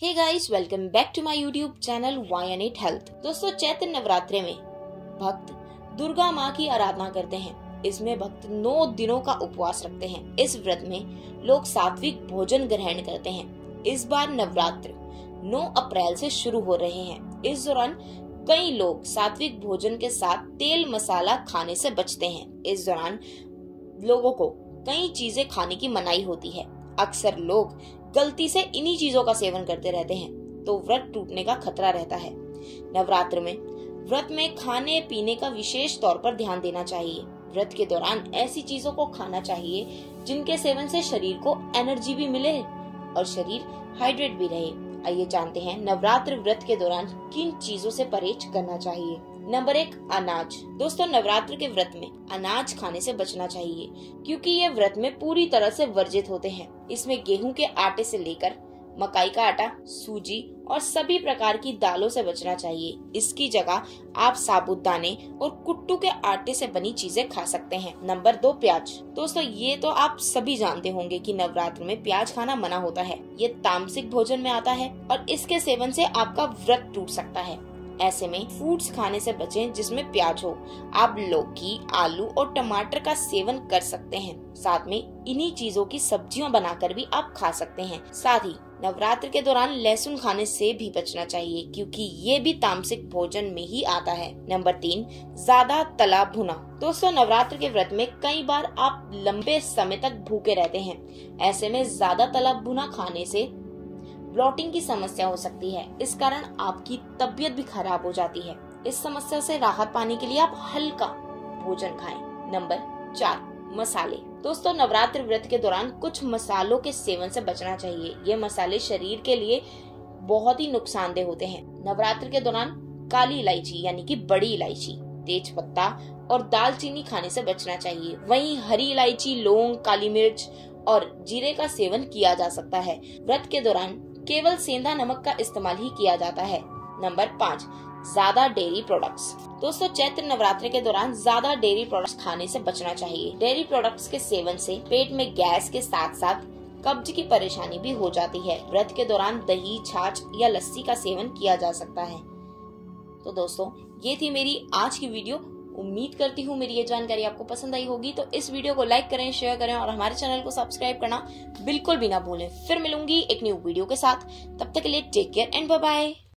Hey guys, welcome back to my YouTube channel YN8 health. दोस्तों, चैत्र नवरात्रे में भक्त दुर्गा माँ की आराधना करते हैं। इसमें भक्त 9 दिनों का उपवास रखते हैं। इस व्रत में लोग सात्विक भोजन ग्रहण करते हैं। इस बार नवरात्र 9 अप्रैल से शुरू हो रहे हैं। इस दौरान कई लोग सात्विक भोजन के साथ तेल मसाला खाने से बचते हैं। इस दौरान लोगों को कई चीजें खाने की मनाही होती है। अक्सर लोग गलती से इन्हीं चीजों का सेवन करते रहते हैं, तो व्रत टूटने का खतरा रहता है। नवरात्र में व्रत में खाने पीने का विशेष तौर पर ध्यान देना चाहिए। व्रत के दौरान ऐसी चीजों को खाना चाहिए जिनके सेवन से शरीर को एनर्जी भी मिले और शरीर हाइड्रेट भी रहे। आइए जानते हैं नवरात्र व्रत के दौरान किन चीजों से परहेज करना चाहिए। नंबर 1, अनाज। दोस्तों, नवरात्र के व्रत में अनाज खाने से बचना चाहिए, क्योंकि ये व्रत में पूरी तरह से वर्जित होते हैं। इसमें गेहूं के आटे से लेकर मकाई का आटा, सूजी और सभी प्रकार की दालों से बचना चाहिए। इसकी जगह आप साबूदाने और कुट्टू के आटे से बनी चीजें खा सकते हैं। नंबर 2, प्याज। दोस्तों, ये तो आप सभी जानते होंगे कि नवरात्र में प्याज खाना मना होता है। ये तामसिक भोजन में आता है और इसके सेवन से आपका व्रत टूट सकता है। ऐसे में फ्रूट्स खाने से बचें जिसमें प्याज हो। आप लौकी, आलू और टमाटर का सेवन कर सकते हैं। साथ में इन्हीं चीजों की सब्जियां बनाकर भी आप खा सकते हैं। साथ ही नवरात्र के दौरान लहसुन खाने से भी बचना चाहिए, क्योंकि ये भी तामसिक भोजन में ही आता है। नंबर 3, ज्यादा तला भुना। दोस्तों, नवरात्र के व्रत में कई बार आप लंबे समय तक भूखे रहते हैं। ऐसे में ज्यादा तला भुना खाने से ब्लोटिंग की समस्या हो सकती है। इस कारण आपकी तबीयत भी खराब हो जाती है। इस समस्या से राहत पाने के लिए आप हल्का भोजन खाएं। नंबर 4, मसाले। दोस्तों, नवरात्र व्रत के दौरान कुछ मसालों के सेवन से बचना चाहिए। ये मसाले शरीर के लिए बहुत ही नुकसानदेह होते हैं। नवरात्र के दौरान काली इलायची यानी कि बड़ी इलायची, तेज पत्ता और दालचीनी खाने से बचना चाहिए। वहीं हरी इलायची, लौंग, काली मिर्च और जीरे का सेवन किया जा सकता है। व्रत के दौरान केवल सेंधा नमक का इस्तेमाल ही किया जाता है। नंबर 5, ज्यादा डेयरी प्रोडक्ट्स। दोस्तों, चैत्र नवरात्र के दौरान ज्यादा डेयरी प्रोडक्ट्स खाने से बचना चाहिए। डेयरी प्रोडक्ट्स के सेवन से पेट में गैस के साथ साथ कब्ज की परेशानी भी हो जाती है। व्रत के दौरान दही, छाछ या लस्सी का सेवन किया जा सकता है। तो दोस्तों, ये थी मेरी आज की वीडियो। उम्मीद करती हूँ मेरी ये जानकारी आपको पसंद आई होगी। तो इस वीडियो को लाइक करें, शेयर करें और हमारे चैनल को सब्सक्राइब करना बिल्कुल भी ना भूलें। फिर मिलूंगी एक न्यू वीडियो के साथ। तब तक के लिए take care and bye bye.